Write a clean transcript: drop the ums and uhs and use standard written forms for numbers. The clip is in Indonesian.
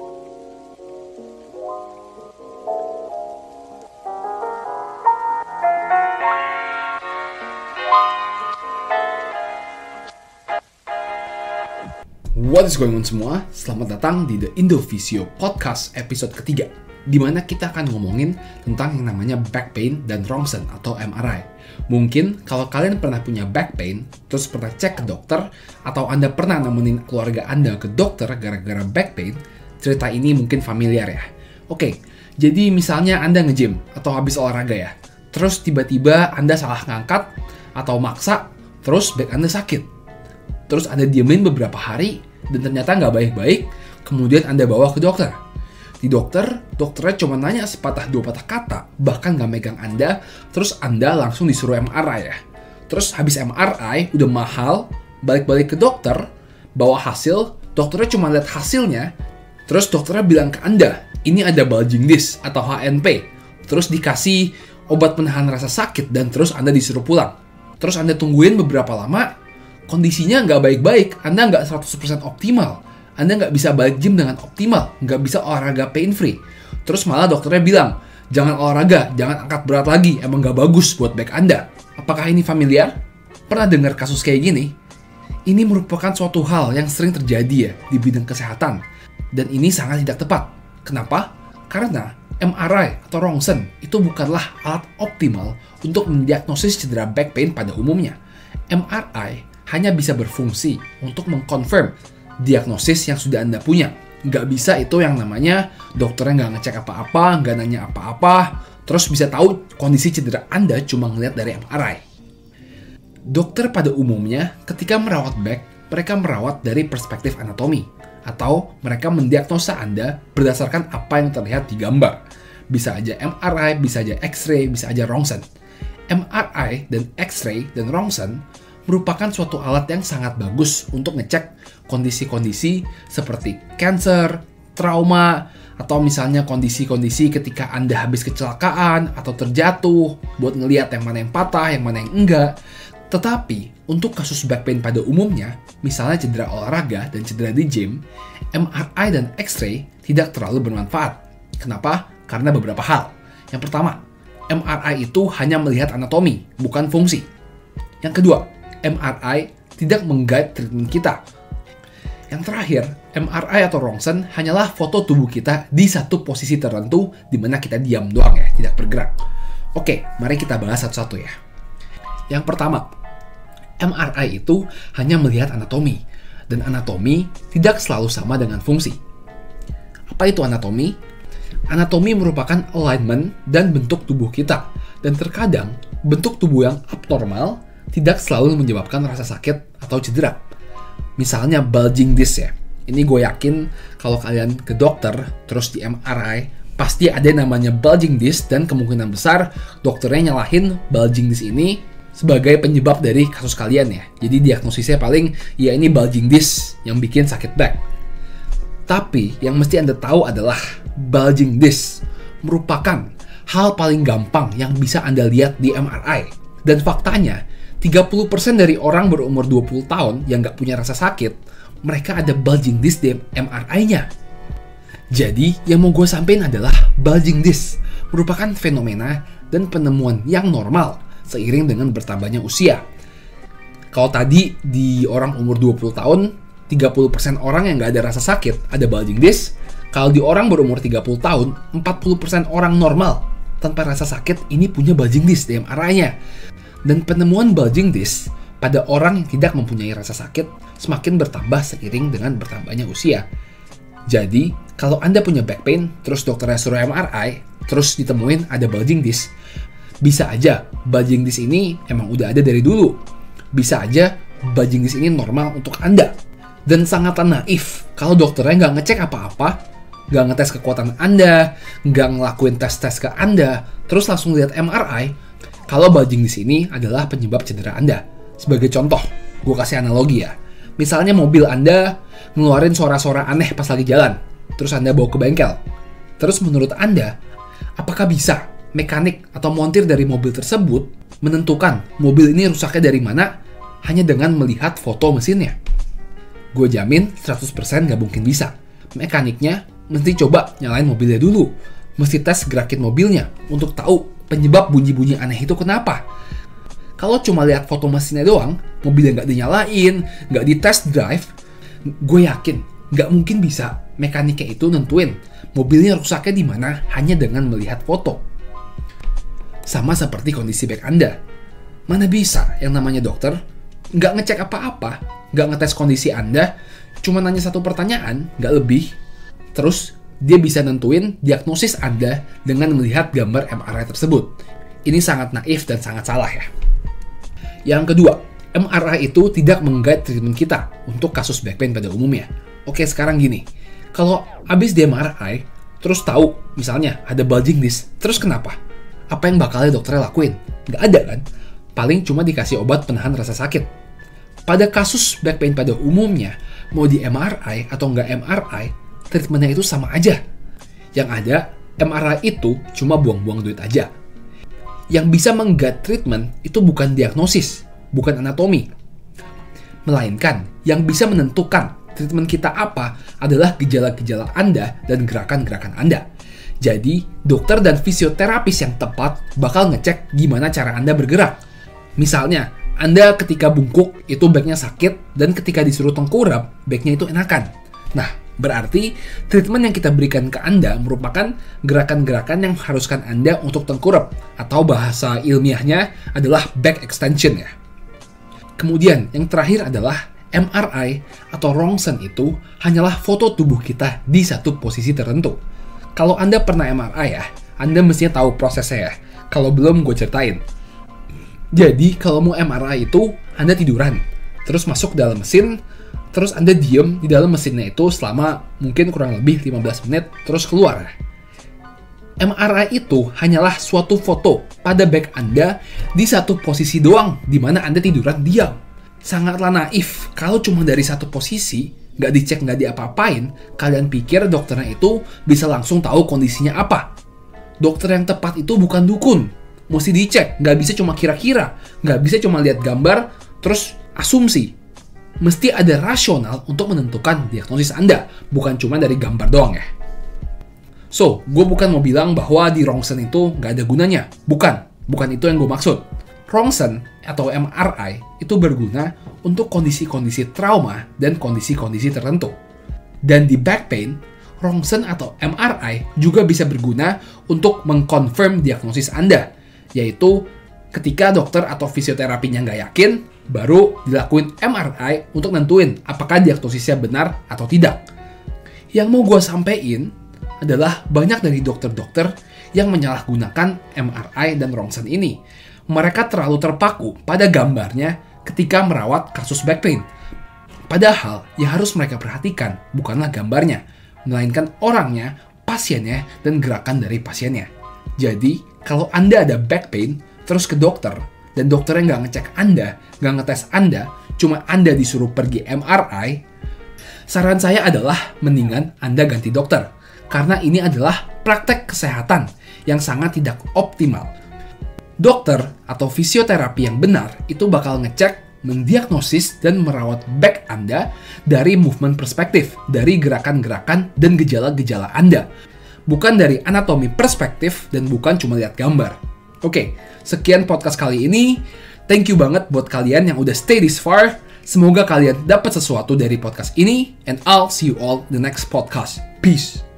What is going on semua? Selamat datang di The Indovisio Podcast episode ketiga, di mana kita akan ngomongin tentang yang namanya back pain dan Ronsen atau MRI. Mungkin kalau kalian pernah punya back pain, terus pernah cek ke dokter, atau Anda pernah nemenin keluarga Anda ke dokter gara-gara back pain, cerita ini mungkin familiar ya. Oke, jadi misalnya Anda nge-gym atau habis olahraga ya, terus tiba-tiba Anda salah ngangkat atau maksa, terus back Anda sakit. Terus Anda diemin beberapa hari, dan ternyata nggak baik-baik, kemudian Anda bawa ke dokter. Di dokternya cuma nanya sepatah dua patah kata, bahkan nggak megang Anda, terus Anda langsung disuruh MRI ya. Terus habis MRI, udah mahal, balik-balik ke dokter, bawa hasil, dokternya cuma lihat hasilnya, terus dokternya bilang ke Anda, ini ada bulging disc atau HNP, terus dikasih obat penahan rasa sakit, dan terus Anda disuruh pulang. Terus Anda tungguin beberapa lama, kondisinya nggak baik-baik, Anda nggak 100% optimal, Anda nggak bisa balik gym dengan optimal, nggak bisa olahraga pain free. Terus malah dokternya bilang, jangan olahraga, jangan angkat berat lagi, emang nggak bagus buat back Anda. Apakah ini familiar? Pernah dengar kasus kayak gini? Ini merupakan suatu hal yang sering terjadi ya di bidang kesehatan, dan ini sangat tidak tepat. Kenapa? Karena MRI atau Ronsen itu bukanlah alat optimal untuk mendiagnosis cedera back pain pada umumnya. MRI hanya bisa berfungsi untuk mengkonfirm diagnosis yang sudah Anda punya. Nggak bisa itu yang namanya dokternya nggak ngecek apa-apa, nggak nanya apa-apa, terus bisa tahu kondisi cedera Anda cuma ngeliat dari MRI. Dokter pada umumnya ketika merawat back, mereka merawat dari perspektif anatomi, atau mereka mendiagnosa Anda berdasarkan apa yang terlihat di gambar. Bisa aja MRI, bisa aja X-ray, bisa aja Ronsen. MRI dan X-ray dan Ronsen merupakan suatu alat yang sangat bagus untuk ngecek kondisi-kondisi seperti cancer, trauma, atau misalnya kondisi-kondisi ketika Anda habis kecelakaan atau terjatuh, buat ngelihat yang mana yang patah, yang mana yang enggak. Tetapi, untuk kasus back pain pada umumnya, misalnya cedera olahraga dan cedera di gym, MRI dan X-ray tidak terlalu bermanfaat. Kenapa? Karena beberapa hal. Yang pertama, MRI itu hanya melihat anatomi, bukan fungsi. Yang kedua, MRI tidak meng-guide treatment kita. Yang terakhir, MRI atau Ronsen hanyalah foto tubuh kita di satu posisi tertentu di mana kita diam doang ya, tidak bergerak. Oke, mari kita bahas satu-satu ya. Yang pertama, MRI itu hanya melihat anatomi, dan anatomi tidak selalu sama dengan fungsi. Apa itu anatomi? Anatomi merupakan alignment dan bentuk tubuh kita, dan terkadang bentuk tubuh yang abnormal tidak selalu menyebabkan rasa sakit atau cedera. Misalnya bulging disc ya. Ini gue yakin kalau kalian ke dokter terus di MRI pasti ada yang namanya bulging disc, dan kemungkinan besar dokternya nyalahin bulging disc ini sebagai penyebab dari kasus kalian ya. Jadi diagnosisnya paling ya ini bulging disc yang bikin sakit back. Tapi yang mesti Anda tahu adalah bulging disc merupakan hal paling gampang yang bisa Anda lihat di MRI. Dan faktanya 30% dari orang berumur 20 tahun yang nggak punya rasa sakit, mereka ada bulging disc di MRI-nya. Jadi, yang mau gue sampein adalah bulging disc merupakan fenomena dan penemuan yang normal seiring dengan bertambahnya usia. Kalau tadi di orang umur 20 tahun, 30% orang yang nggak ada rasa sakit ada bulging disc. Kalau di orang berumur 30 tahun, 40% orang normal tanpa rasa sakit ini punya bulging disc di MRI-nya. Dan penemuan bulging disc pada orang yang tidak mempunyai rasa sakit semakin bertambah seiring dengan bertambahnya usia. Jadi, kalau Anda punya back pain, terus dokternya suruh MRI, terus ditemuin ada bulging disc, bisa aja bulging disc ini emang udah ada dari dulu. Bisa aja bulging disc ini normal untuk Anda. Dan sangat naif kalau dokternya nggak ngecek apa-apa, nggak ngetes kekuatan Anda, nggak ngelakuin tes-tes ke Anda, terus langsung lihat MRI, kalau bulging disc ini adalah penyebab cedera Anda. Sebagai contoh, gue kasih analogi ya. Misalnya mobil Anda ngeluarin suara-suara aneh pas lagi jalan, terus Anda bawa ke bengkel. Terus menurut Anda, apakah bisa mekanik atau montir dari mobil tersebut menentukan mobil ini rusaknya dari mana hanya dengan melihat foto mesinnya? Gue jamin 100% gak mungkin bisa. Mekaniknya mesti coba nyalain mobilnya dulu. Mesti tes gerakin mobilnya untuk tahu penyebab bunyi-bunyi aneh itu kenapa. Kalau cuma lihat foto mesinnya doang, mobilnya nggak dinyalain, nggak di test drive, gue yakin nggak mungkin bisa mekaniknya itu nentuin mobilnya rusaknya di mana hanya dengan melihat foto. Sama seperti kondisi bek Anda. Mana bisa yang namanya dokter nggak ngecek apa-apa, nggak ngetes kondisi Anda, cuma nanya satu pertanyaan, nggak lebih, terus dia bisa nentuin diagnosis Anda dengan melihat gambar MRI tersebut. Ini sangat naif dan sangat salah ya. Yang kedua, MRI itu tidak meng-guide treatment kita untuk kasus back pain pada umumnya. Oke, sekarang gini. Kalau abis di MRI, terus tahu misalnya ada bulging disc, terus kenapa? Apa yang bakalnya dokternya lakuin? Nggak ada kan? Paling cuma dikasih obat penahan rasa sakit. Pada kasus back pain pada umumnya, mau di MRI atau nggak MRI, treatmentnya itu sama aja. Yang ada, MRI itu cuma buang-buang duit aja. Yang bisa meng-guide treatment itu bukan diagnosis, bukan anatomi. Melainkan, yang bisa menentukan treatment kita apa adalah gejala-gejala Anda dan gerakan-gerakan Anda. Jadi, dokter dan fisioterapis yang tepat bakal ngecek gimana cara Anda bergerak. Misalnya, Anda ketika bungkuk itu backnya sakit, dan ketika disuruh tengkurap, backnya itu enakan. Nah, berarti treatment yang kita berikan ke Anda merupakan gerakan-gerakan yang mengharuskan Anda untuk tengkurap, atau bahasa ilmiahnya adalah back extension ya. Kemudian yang terakhir adalah MRI atau Röntgen itu hanyalah foto tubuh kita di satu posisi tertentu. Kalau Anda pernah MRI ya, Anda mestinya tahu prosesnya ya. Kalau belum, gue ceritain. Jadi kalau mau MRI itu Anda tiduran, terus masuk ke dalam mesin, terus Anda diem di dalam mesinnya itu selama mungkin kurang lebih 15 menit, terus keluar. MRI itu hanyalah suatu foto pada back Anda di satu posisi doang, di mana Anda tiduran diam. Sangatlah naif kalau cuma dari satu posisi, nggak dicek, nggak diapa-apain, kalian pikir dokternya itu bisa langsung tahu kondisinya apa. Dokter yang tepat itu bukan dukun. Mesti dicek, nggak bisa cuma kira-kira, nggak bisa cuma lihat gambar, terus asumsi. Mesti ada rasional untuk menentukan diagnosis Anda, bukan cuma dari gambar doang ya. So, gue bukan mau bilang bahwa di Röntgen itu nggak ada gunanya. Bukan itu yang gue maksud. Röntgen atau MRI itu berguna untuk kondisi-kondisi trauma dan kondisi-kondisi tertentu. Dan di back pain, Röntgen atau MRI juga bisa berguna untuk mengkonfirm diagnosis Anda, yaitu ketika dokter atau fisioterapinya nggak yakin, baru dilakuin MRI untuk nentuin apakah diagnosisnya benar atau tidak. Yang mau gue sampein adalah banyak dari dokter-dokter yang menyalahgunakan MRI dan Röntgen ini. Mereka terlalu terpaku pada gambarnya ketika merawat kasus back pain. Padahal yang harus mereka perhatikan bukanlah gambarnya, melainkan orangnya, pasiennya, dan gerakan dari pasiennya. Jadi, kalau Anda ada back pain, terus ke dokter, dan dokternya nggak ngecek Anda, nggak ngetes Anda, cuma Anda disuruh pergi MRI, saran saya adalah mendingan Anda ganti dokter. Karena ini adalah praktek kesehatan yang sangat tidak optimal. Dokter atau fisioterapi yang benar itu bakal ngecek, mendiagnosis, dan merawat back Anda dari movement perspektif, dari gerakan-gerakan dan gejala-gejala Anda. Bukan dari anatomi perspektif dan bukan cuma lihat gambar. Oke, sekian podcast kali ini. Thank you banget buat kalian yang udah stay this far. Semoga kalian dapat sesuatu dari podcast ini. And I'll see you all in the next podcast. Peace.